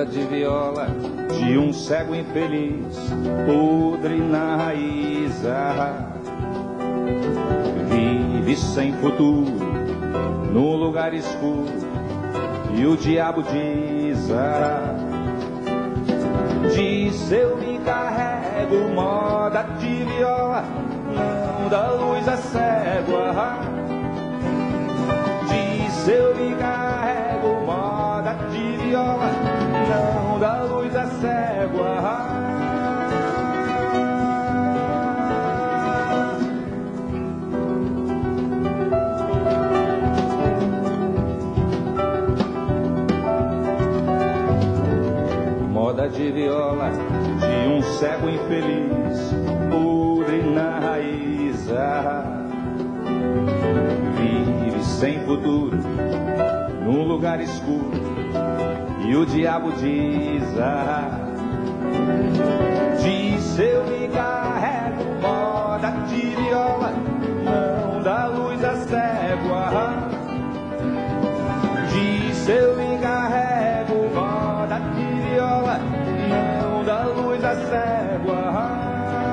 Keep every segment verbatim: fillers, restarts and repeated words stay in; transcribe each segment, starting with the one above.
moda de viola de um cego infeliz, podre na raiz. Ah, vive sem futuro, num lugar escuro, e o diabo diz: ah, diz eu me carrego, moda de viola, não dá luz a cego. Ah, diz eu me carrego, moda de viola, não dá luz a cego. Ah, moda de viola de um cego infeliz, podre na raiz. Ah, vive sem futuro, num lugar escuro, e o diabo diz: ah, diz eu me carrego, moda de viola, não dá luz a cego. Ah, diz eu me carrego, moda de viola, não dá luz a cego. Ah,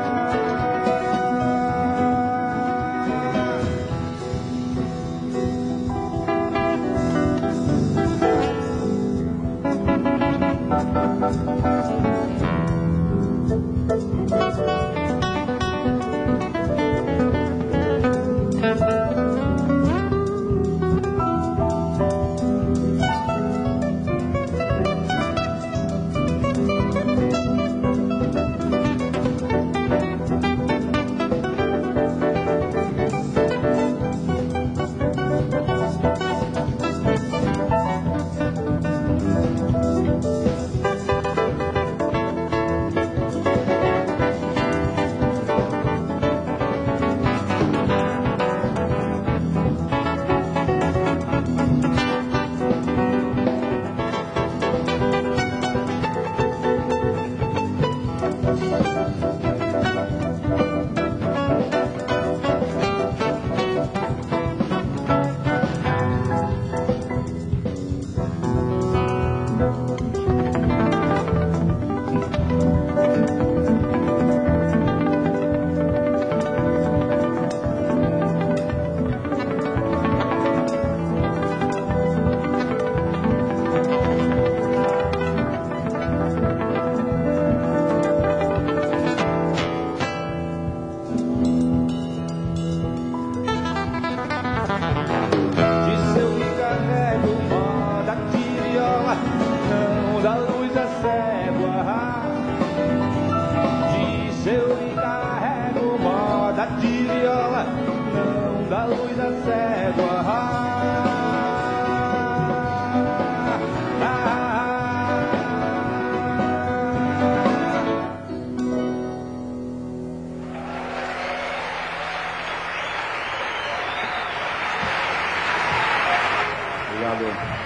não dá luz a cego. Ah, diz eu me carrego, moda de viola, não dá luz a cego. Ah, ah, ah. Obrigado.